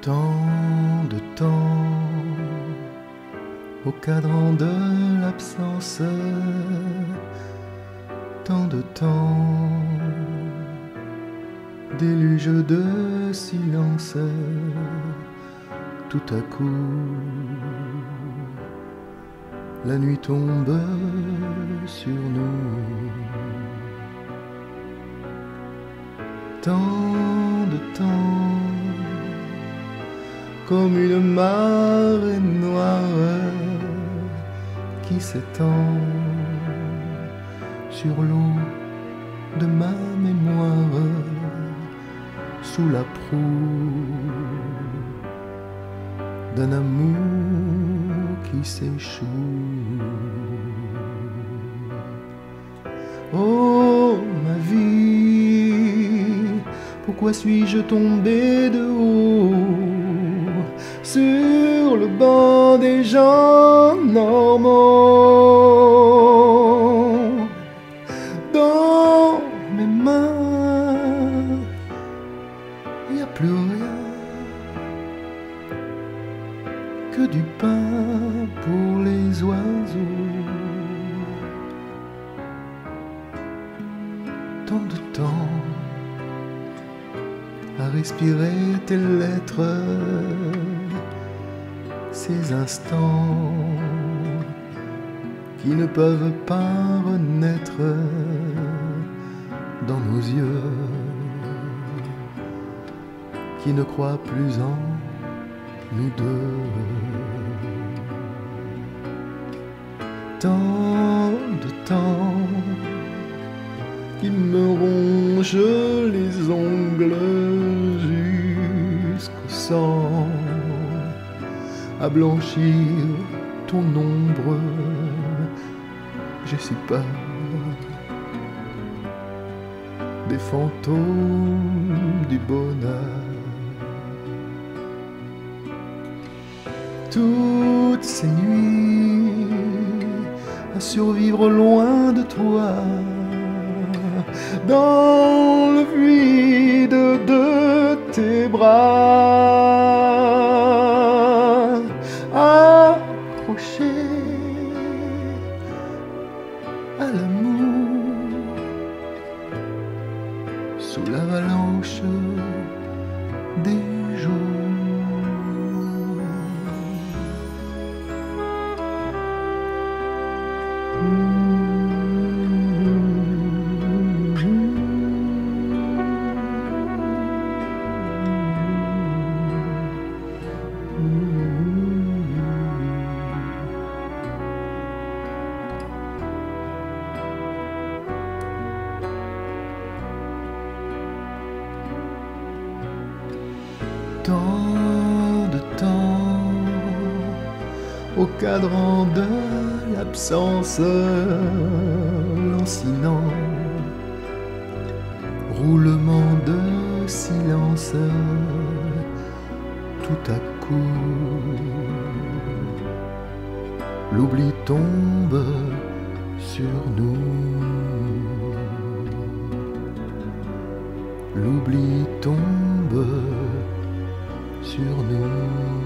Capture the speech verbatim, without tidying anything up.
Tant de temps au cadran de l'absence, tant de temps, déluge de silence, tout à coup, la nuit tombe sur nous. Tant de temps, comme une marée noire qui s'étend sur l'eau de ma mémoire, sous la proue d'un amour qui s'échoue. Oh ma vie, pourquoi suis-je tombé de haut sur le banc des gens normaux? Dans mes mains, il n'y a plus rien que du pain pour les oiseaux. Tant de temps à respirer tes lettres, ces instants qui ne peuvent pas renaître dans nos yeux, qui ne croient plus en nous deux. Tant de temps qui me ronge les ongles jusqu'au sang, à blanchir ton ombre. J'ai si peur des fantômes du bonheur. Toutes ces nuits à survivre loin de toi, dans le vide de tes bras, accroché à l'amour sous l'avalanche des jours. Tant de temps au cadran de l'absence, lancinant roulement de silence, tout à coup l'oubli tombe sur nous, l'oubli tombe sur nous.